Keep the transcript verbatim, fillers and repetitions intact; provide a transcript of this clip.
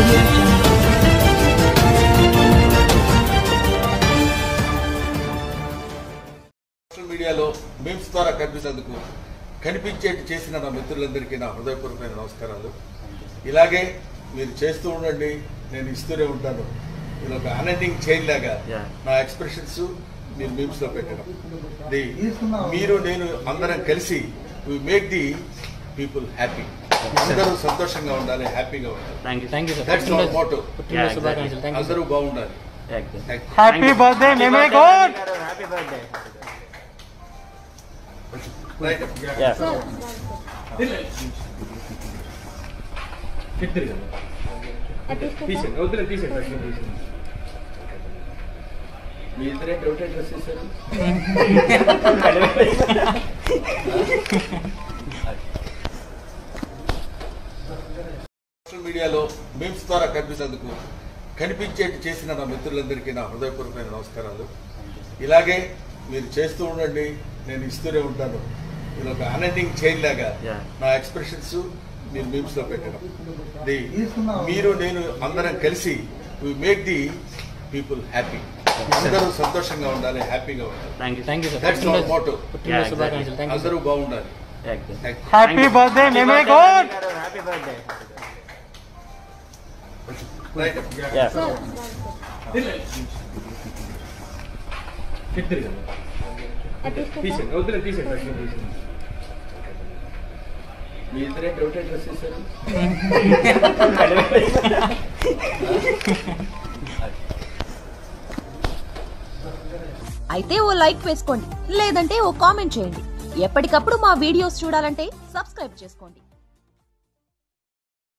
audio jungle. Social మీడియాలో memes ద్వారా కనిపించేందుకు కనిపించేటి చేసిన నా మిత్రులందరికీ నా హృదయపూర్వకమైన నమస్కారాలు. ఇలాగే మీరు చేస్తూ ఉండండి, నేను ఇస్తూనే ఉంటాను. ఇది ఒక అన్ఎండింగ్ చైన్ లాగా నా ఎక్స్ప్రెషన్స్ మీరు మీమ్స్ లో పెట్టడం. ది మీరు నేను అందరం కలిసి we make the people happy. అందరూ సంతోషంగా ఉండాలి, హ్యాపీగా ఉండాలి. That's our motto. అందరూ బాగుండాలి. Happy birthday meme god. Happy birthday. Right. Yeah తీసేయండి, వద్దులే తీసేయండి. మీ ఇద్దరే డౌట్ డ్రెస్ చేశారు. సోషల్ మీడియాలో మీమ్స్ ద్వారా కనిపించేందుకు కనిపించేటి చేసిన నా మిత్రులందరికీ నా హృదయపూర్వకమైన నమస్కారాలు. ఇలాగే మీరు చేస్తూ ఉండండి, నేను ఇస్తూనే ఉంటాను. ఇది ఒక అన్ఎండింగ్ చైన్ లాగా నా ఎక్స్ప్రెషన్స్ మీరు మీమ్స్ లో పెట్టడం. ది మీరు నేను అందరం కలిసి we make the people happy. అందరూ సంతోషంగా ఉండాలి, హ్యాపీగా ఉండాలి. That's our motto. అందరూ బాగుండాలి. Happy birthday meme god. Happy birthday. Right. Yeah తీసేయండి, వద్దులే తీసేయండి. మీ ఇద్దరే డౌట్ డ్రెస్ చేశారు. అయితే ఓ లైక్ వేసుకోండి, లేదంటే ఓ కామెంట్ చేయండి. ఎప్పటికప్పుడు మా వీడియోస్ చూడాలంటే సబ్స్క్రైబ్ చేసుకోండి.